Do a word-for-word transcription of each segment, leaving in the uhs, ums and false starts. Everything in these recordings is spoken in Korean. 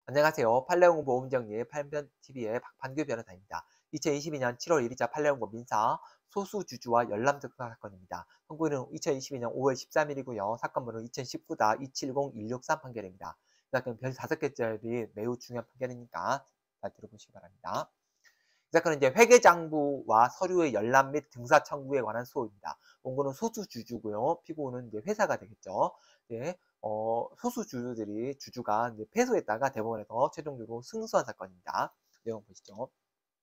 안녕하세요. 판례홍보 보험정리의 판변티비의 박판규 변호사입니다. 이천이십이 년 칠월 일 일자 판례홍보 민사 소수주주와 열람등사 사건입니다. 선고일은 이천이십이 년 오월 십삼 일이고요. 사건번호 이천십구 이칠공 일육삼 판결입니다. 이 사건은 별 다섯 개짜리 매우 중요한 판결이니까 잘 들어보시기 바랍니다. 이 사건은 이제 회계장부와 서류의 열람 및 등사 청구에 관한 소입니다. 원고는 소수주주고요. 피고는 이제 회사가 되겠죠. 네, 어, 소수주주들이 주주가 이제 패소했다가 대법원에서 최종적으로 승소한 사건입니다. 내용 보시죠.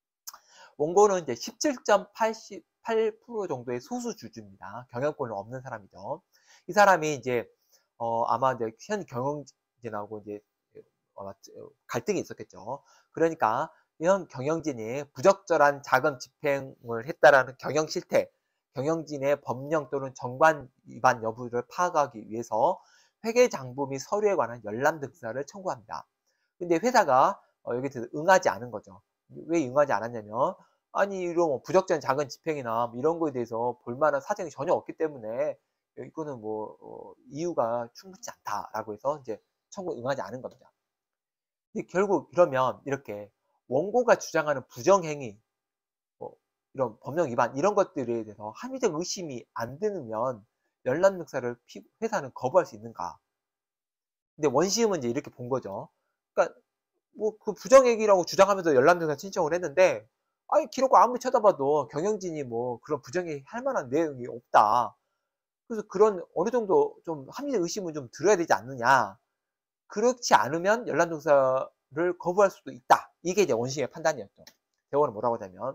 원고는 이제 십칠 점 팔팔 퍼센트 정도의 소수주주입니다. 경영권은 없는 사람이죠. 이 사람이 이제 어, 아마 이제 현 경영진하고 이제 어, 갈등이 있었겠죠. 그러니까 이런 경영진이 부적절한 자금 집행을 했다라는 경영 실태, 경영진의 법령 또는 정관 위반 여부를 파악하기 위해서 회계장부 및 서류에 관한 열람 등사를 청구합니다. 근데 회사가 어, 여기에 대해서 응하지 않은 거죠. 왜 응하지 않았냐면 아니 이런 뭐 부적절한 자금 집행이나 뭐 이런 거에 대해서 볼만한 사정이 전혀 없기 때문에 이거는 뭐 어, 이유가 충분치 않다라고 해서 이제 청구 응하지 않은 겁니다. 근데 결국 그러면 이렇게 원고가 주장하는 부정행위, 뭐 이런 법령 위반 이런 것들에 대해서 합리적 의심이 안 드면 열람 등사를 회사는 거부할 수 있는가? 근데 원심은 이제 이렇게 본 거죠. 그러니까 뭐 그 부정행위라고 주장하면서 열람 등사 신청을 했는데, 아니 기록을 아무리 쳐다봐도 경영진이 뭐 그런 부정행위 할 만한 내용이 없다. 그래서 그런 어느 정도 좀 합리적 의심은 좀 들어야 되지 않느냐. 그렇지 않으면 열람 등사를 거부할 수도 있다. 이게 이제 원심의 판단이었죠. 대법원은 뭐라고 하냐면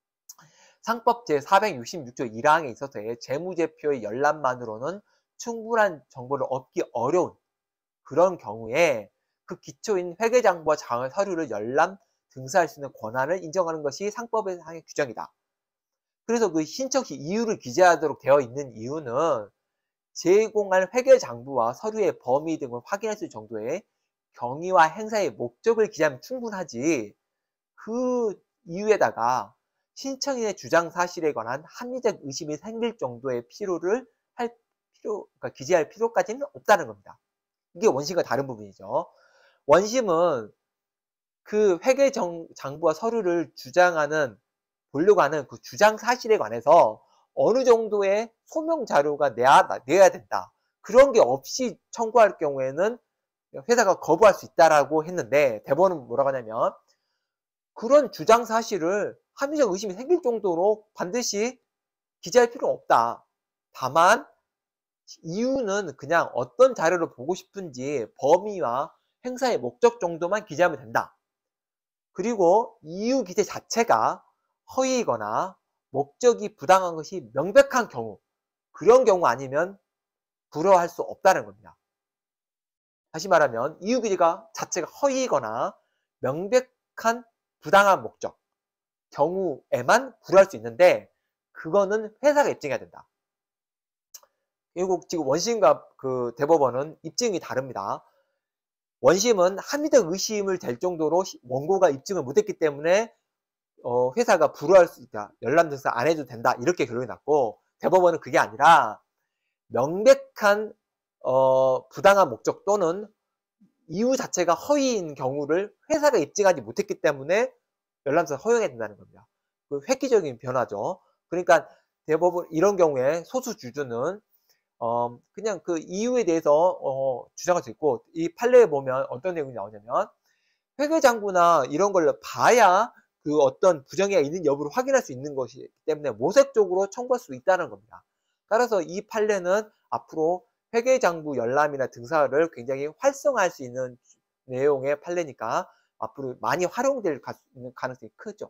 상법 제사백육십육 조 일 항에 있어서의 재무제표의 열람만으로는 충분한 정보를 얻기 어려운 그런 경우에 그 기초인 회계장부와 장의 서류를 열람 등사할 수 있는 권한을 인정하는 것이 상법상의 규정이다. 그래서 그 신청 시 이유를 기재하도록 되어 있는 이유는 제공할 회계장부와 서류의 범위 등을 확인할 수 있는 정도의 경위와 행사의 목적을 기재하면 충분하지, 그 이유에다가 신청인의 주장 사실에 관한 합리적 의심이 생길 정도의 필요를 할 필요, 그러니까 기재할 필요까지는 없다는 겁니다. 이게 원심과 다른 부분이죠. 원심은 그 회계장부와 서류를 주장하는, 보려고 하는 그 주장 사실에 관해서 어느 정도의 소명 자료가 내야, 내야 된다. 그런 게 없이 청구할 경우에는 회사가 거부할 수 있다라고 했는데, 대법원은 뭐라고 하냐면 그런 주장 사실을 합리적 의심이 생길 정도로 반드시 기재할 필요는 없다. 다만 이유는 그냥 어떤 자료를 보고 싶은지 범위와 행사의 목적 정도만 기재하면 된다. 그리고 이유 기재 자체가 허위이거나 목적이 부당한 것이 명백한 경우, 그런 경우 아니면 불허할 수 없다는 겁니다. 다시 말하면 이유 기재가 자체가 허위이거나 명백한 부당한 목적 경우에만 불허할 수 있는데, 그거는 회사가 입증해야 된다. 그리고 지금 원심과 그 대법원은 입증이 다릅니다. 원심은 합리적 의심을 될 정도로 원고가 입증을 못했기 때문에 어, 회사가 불허할 수 있다, 열람 등사 안 해도 된다, 이렇게 결론이 났고, 대법원은 그게 아니라 명백한 어, 부당한 목적 또는 이유 자체가 허위인 경우를 회사가 입증하지 못했기 때문에 열람 등사 허용해야 된다는 겁니다. 그 획기적인 변화죠. 그러니까 대법원 이런 경우에 소수 주주는 어, 그냥 그 이유에 대해서 어, 주장할 수 있고, 이 판례에 보면 어떤 내용이 나오냐면 회계장부나 이런 걸 봐야 그 어떤 부정행위가 있는 여부를 확인할 수 있는 것이기 때문에 모색적으로 청구할 수 있다는 겁니다. 따라서 이 판례는 앞으로 회계장부 열람이나 등사를 굉장히 활성화할 수 있는 내용의 판례니까 앞으로 많이 활용될 가능성이 크죠.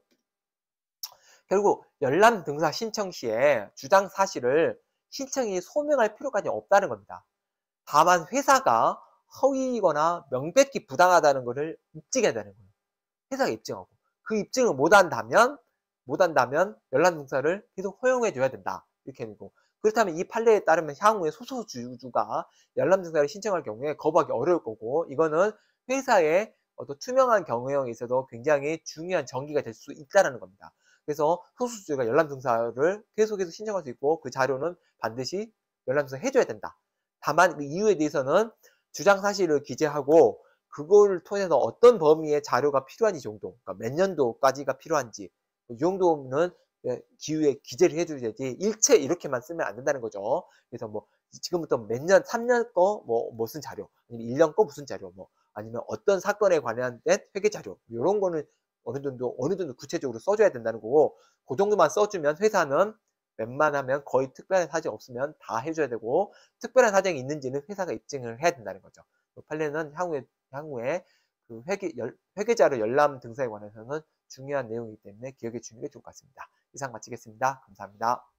결국 열람 등사 신청 시에 주장 사실을 신청이 소명할 필요까지 없다는 겁니다. 다만 회사가 허위이거나 명백히 부당하다는 것을 입증해야 되는 거예요. 회사가 입증하고 그 입증을 못한다면 못한다면 열람 등사를 계속 허용해 줘야 된다, 이렇게 되고, 그렇다면 이 판례에 따르면 향후에 소수주주가 열람 등사를 신청할 경우에 거부하기 어려울 거고, 이거는 회사의 어떤 투명한 경영에 있어서 굉장히 중요한 전기가 될 수 있다는 겁니다. 그래서 소수주주가 열람 등사를 계속해서 신청할 수 있고, 그 자료는 반드시 열람 등사 해줘야 된다. 다만 그 이유에 대해서는 주장 사실을 기재하고 그거를 통해서 어떤 범위의 자료가 필요한지 정도, 그러니까 몇 년도까지가 필요한지 이 정도는 기후에 기재를 해줘야지 일체 이렇게만 쓰면 안 된다는 거죠. 그래서 뭐 지금부터 몇 년, 삼 년 거 뭐 무슨 자료, 아니면 일 년 거 무슨 자료, 뭐 아니면 어떤 사건에 관련된 회계 자료 이런 거는 어느 정도 어느 정도 구체적으로 써줘야 된다는 거고, 그 정도만 써주면 회사는 웬만하면 거의 특별한 사정이 없으면 다 해줘야 되고, 특별한 사정이 있는지는 회사가 입증을 해야 된다는 거죠. 판례는 향후에 향후에 그 회계 열, 회계자료 열람 등사에 관해서는 중요한 내용이기 때문에 기억해 주는 게 좋을 것 같습니다. 이상 마치겠습니다. 감사합니다.